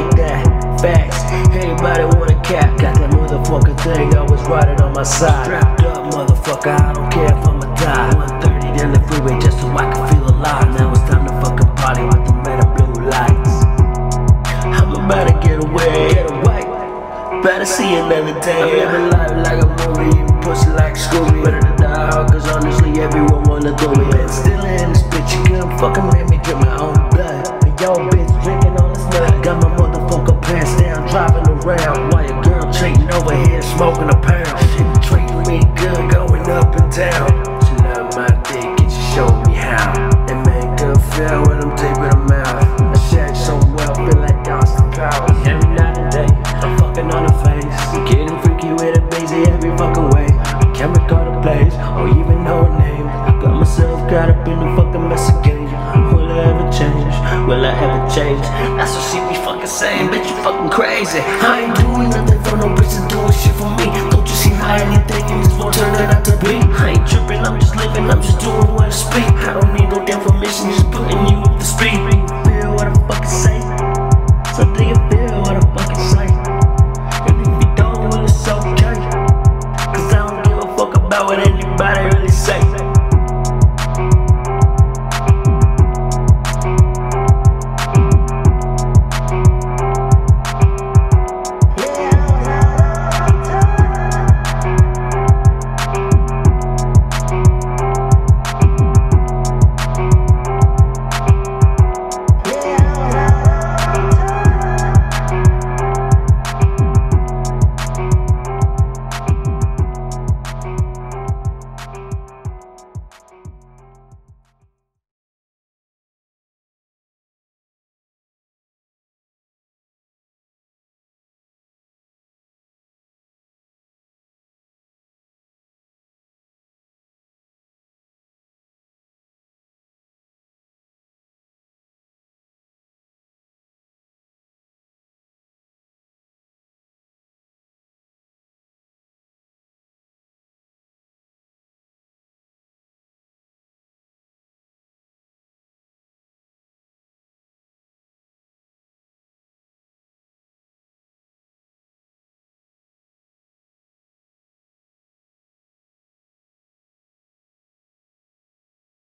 like that. Facts, everybody wanna cap. Got that motherfucking thing always riding on my side. Strapped up, motherfucker, I don't care if I'ma die. 130 down the freeway just so I can feel alive. Now it's time to fucking party with the red and blue lights. I'm about to get away, better see another day. I'm living life like a movie, eating pussy like Scooby. Better to die hard, cause honestly everyone wanna do me. Been still in this bitch, you couldn't fucking make me drink my own blood. And yo bitch drinking all this nut. Got my motherfucking pants down, driving around while your girl cheating over here, smoking a pound. She been treating me good, going up and down. She love my dick, and she showed me how. It make her feel when I'm deep in her mouth. I shag so well, feel like Austin Powers. Every night and day, I'm fucking on her face. Getting freaky with a basie every fucking way. Can't recall the place, or even know her name. Got myself caught up in the fucking mess again. Will I ever change? Will I ever change? That's what she be fucking saying, bitch, you fucking crazy. I ain't doing nothing for no bitch and doing shit for me. Don't you see how anything in this world turn it out to be? I ain't tripping, I'm just living, I'm just doing what I speak. I don't need no damn permission, just putting you up to speed. Feel what I fucking say.